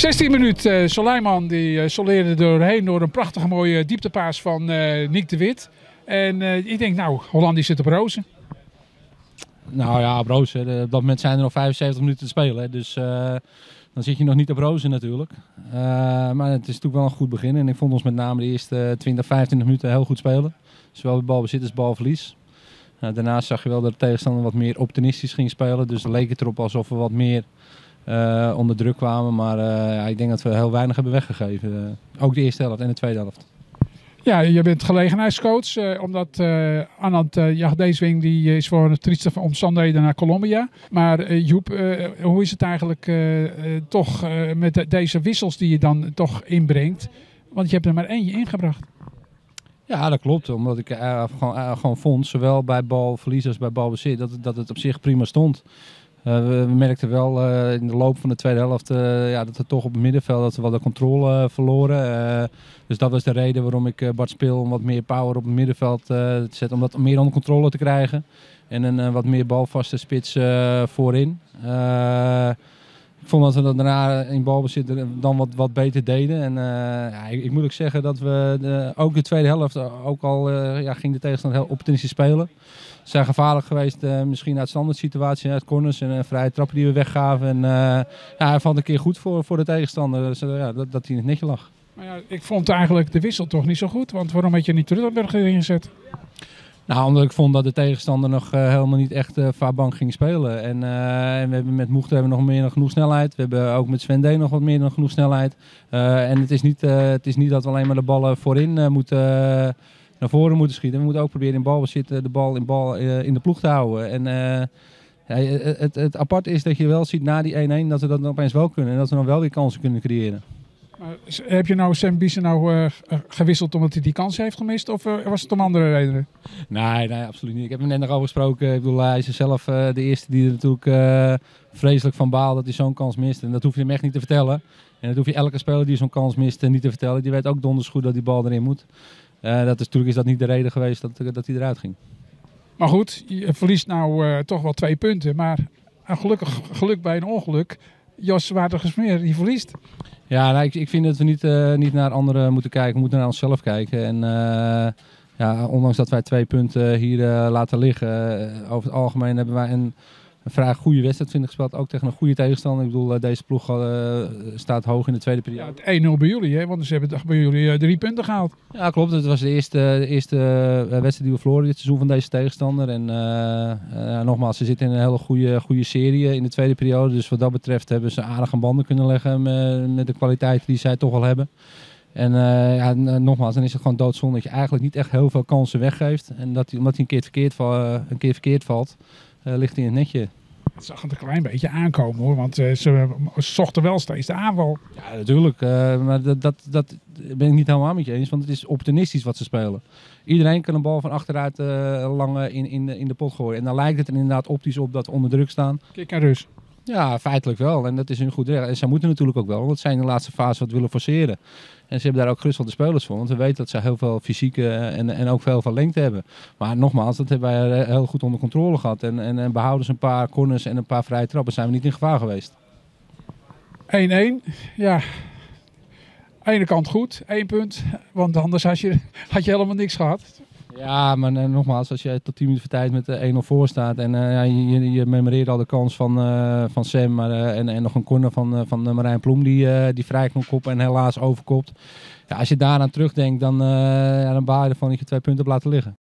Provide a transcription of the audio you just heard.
16 minuut, Soleiman die soleerde doorheen door een prachtige mooie dieptepaas van Nick de Wit. En ik denk, nou, Holland die zit op rozen. Nou ja, op rozen. Op dat moment zijn er nog 75 minuten te spelen. Hè. Dus dan zit je nog niet op rozen natuurlijk. Maar het is natuurlijk wel een goed begin. En ik vond ons met name de eerste 20, 25 minuten heel goed spelen. Zowel bij balbezit als balverlies. Daarnaast zag je wel dat de tegenstander wat meer optimistisch ging spelen. Dus dan leek het erop alsof we wat meer onder druk kwamen. Maar ik denk dat we heel weinig hebben weggegeven. Ook de eerste helft en de tweede helft. Ja, je bent gelegenheidscoach, omdat Anand Jagdeeswing die is voor trieste omstandigheden naar Colombia. Maar Joep, hoe is het eigenlijk toch met deze wissels die je dan toch inbrengt? Want je hebt er maar eentje ingebracht. Ja, dat klopt. Omdat ik gewoon vond, zowel bij balverlies als bij balbezit, dat het op zich prima stond. We merkten wel in de loop van de tweede helft dat we toch op het middenveld dat we wel de controle verloren. Dus dat was de reden waarom ik Bart Spil om wat meer power op het middenveld te zetten. Om dat meer onder controle te krijgen. En een wat meer balvaste spits voorin. Ik vond dat we dat daarna in balbezit dan wat beter deden. En ik moet ook zeggen dat we ook de tweede helft ook al ging de tegenstander heel opportunistisch spelen. Ze zijn gevaarlijk geweest, misschien uit standaard situaties, uit corners en vrije trappen die we weggaven. En hij valt een keer goed voor de tegenstander, dus, dat hij in het netje lag. Maar ja, ik vond eigenlijk de wissel toch niet zo goed, want waarom had je niet Ruttenberg erin gezet? Nou, omdat ik vond dat de tegenstander nog helemaal niet echt vaarbank ging spelen. En we hebben met Moegter hebben we nog meer dan genoeg snelheid. We hebben ook met Sven D nog wat meer dan genoeg snelheid. En het is niet dat we alleen maar de ballen voorin naar voren moeten schieten. We moeten ook proberen in balbezit de bal in de ploeg te houden. En het apart is dat je wel ziet na die 1-1 dat we dat dan opeens wel kunnen. En dat we dan wel weer kansen kunnen creëren. Maar heb je nou Sam Biesen gewisseld omdat hij die kans heeft gemist? Of was het om andere redenen? Nee, absoluut niet. Ik heb hem net nog over gesproken. Ik bedoel, hij is zelf de eerste die er natuurlijk vreselijk van baalt dat hij zo'n kans mist. En dat hoef je hem echt niet te vertellen. En dat hoef je elke speler die zo'n kans mist niet te vertellen. Die weet ook donders goed dat die bal erin moet. Natuurlijk is dat niet de reden geweest dat hij eruit ging. Maar goed, je verliest nou toch wel 2 punten. Maar gelukkig geluk bij een ongeluk. Jos Watergesmeer, die verliest. Ja, nou, ik vind dat we niet naar anderen moeten kijken. We moeten naar onszelf kijken. En ondanks dat wij 2 punten hier laten liggen. Over het algemeen hebben wij een vrij goede wedstrijd gespeeld. Ook tegen een goede tegenstander. Ik bedoel, deze ploeg staat hoog in de tweede periode. Ja, 1-0 bij jullie, hè? Want ze hebben bij jullie 3 punten gehaald. Ja, klopt. Het was de eerste wedstrijd die we verloren dit seizoen van deze tegenstander. En nogmaals, ze zitten in een hele goede serie in de tweede periode. Dus wat dat betreft hebben ze aardig aan banden kunnen leggen met de kwaliteit die zij toch al hebben. En nogmaals, dan is het gewoon doodzonde dat je eigenlijk niet echt heel veel kansen weggeeft. En omdat hij een keer verkeerd valt, ligt hij in het netje. Het zag het een klein beetje aankomen hoor, want ze zochten wel steeds de aanval. Ja, natuurlijk. Maar dat ben ik niet helemaal met je eens, want het is opportunistisch wat ze spelen. Iedereen kan een bal van achteruit lang in de pot gooien. En dan lijkt het er inderdaad optisch op dat we onder druk staan. Kijk naar Rus. Ja, feitelijk wel. En dat is hun goed recht. En zij moeten natuurlijk ook wel, want zij in de laatste fase wat willen forceren. En ze hebben daar ook gerust wel de spelers voor. Want we weten dat ze heel veel fysieke en ook veel van lengte hebben. Maar nogmaals, dat hebben wij heel goed onder controle gehad. En behouden ze een paar corners en een paar vrije trappen, zijn we niet in gevaar geweest. 1-1, ja. Ene kant goed, 1 punt. Want anders had je helemaal niks gehad. Ja, maar nogmaals, als je tot 10 minuten voor tijd met 1-0 voor staat en je memoreert al de kans van Sam en nog een corner van Marijn Ploem die vrij kon koppen en helaas overkopt. Ja, als je daaraan terugdenkt, dan baal je ervan dat je 2 punten hebt laten liggen.